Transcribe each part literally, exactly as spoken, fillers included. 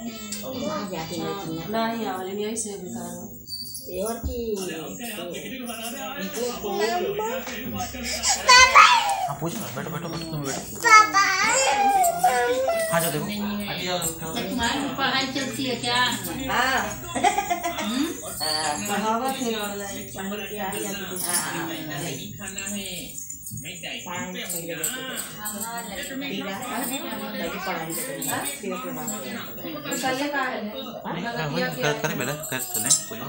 नहीं आवले नहीं ऐसे बता रहा और की हाँ पूछो बैठो बैठो बैठो तुम बैठो हाँ जाओ देखो आगे जाओ तुम्हारी पढ़ाई चलती है क्या? हाँ कहावत है ऑनलाइन पढ़ के आ जाती है करें पहले कर सुने पूछो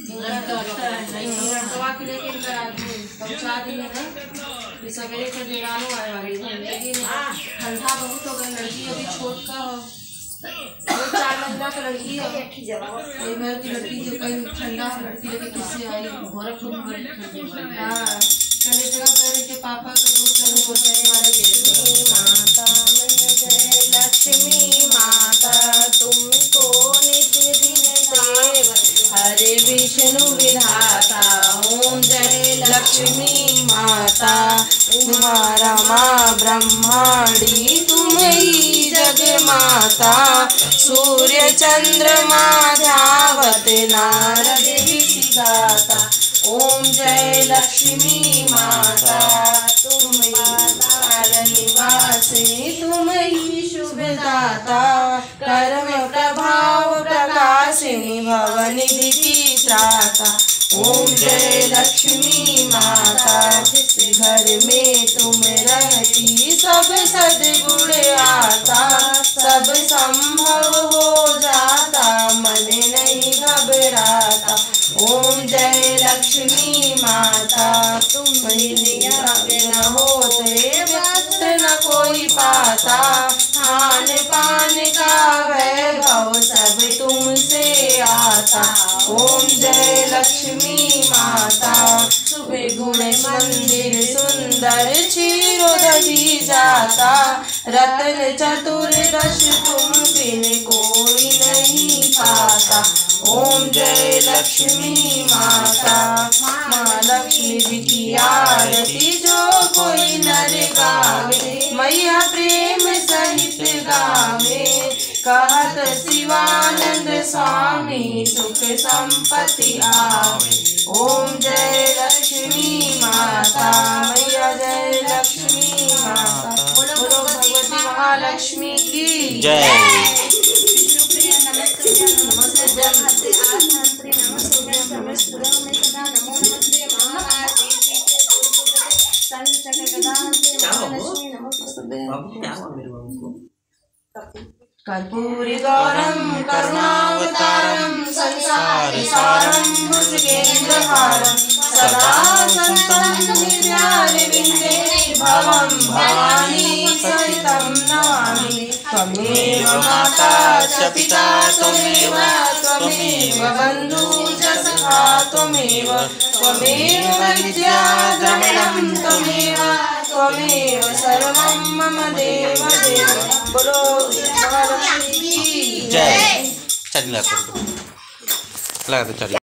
दवा के लेके इनका आदमी पहुँचा देंगे ना सवेरे के दिनानो आए वाली लेकिन ठंडा बहुत हो गया लड़की अभी छोट का हो चार महीना का लड़की है एक बार की लड़की जो कहीं ठंडा लड़की लेके किससे आई गोरखपुर में हाँ चले जगह कह के पापा का दोस्त लोग बोलते हैं माता जय लक्ष्मी माता तुमको नित्य दिन देव हरे विष्णु विधाता ओम जय लक्ष्मी माता तुम्हारा माँ ब्रह्मांडी तुम ही जग माता सूर्य चंद्रमा धावत नारद ऋषि गाता ओम जय लक्ष्मी माता तुम निवासी तुम ही शुभदाता कर्म प्रभाव प्रकाशिनी भवनिधि त्राता ओम जय लक्ष्मी माता घर में तुम रहती सब सद्गुण आता सब संभव हो जाता मन नहीं घबराता ओम जय लक्ष्मी माता तुम ही न होते वक्त न कोई पाता खान पान का वैभव सब तुमसे आता ओम जय लक्ष्मी माता सुबह गुण मंदिर सुंदर क्षीरोदधि जाता रत्न चतुर्दश तुम बिन कोई नहीं पाता ओम जय लक्ष्मी माता माँ लक्ष्मी जी की आरती जो कोई नर गावे मैया प्रेम सहित गावे कहत शिवानंद स्वामी सुख संपत्ति आवे ओम जय लक्ष्मी माता मैया जय लक्ष्मी माता बोलो भगवती महालक्ष्मी की जय कर्पूरी गौरम करुणावतारम संसार सारम भुजगेन्द्रहारम सदा संतं हृदयारविन्दे भवं भवानी सहितं नमामि त्वमेव माता च पिता त्वमेव त्वमेव बन्धु च सखा त्वमेव त्वमेव विद्या द्रविणं त्वमेव त्वमेव सर्वं मम देव देव बोलो महालक्ष्मी की जय चल लगा दो लगा दो चल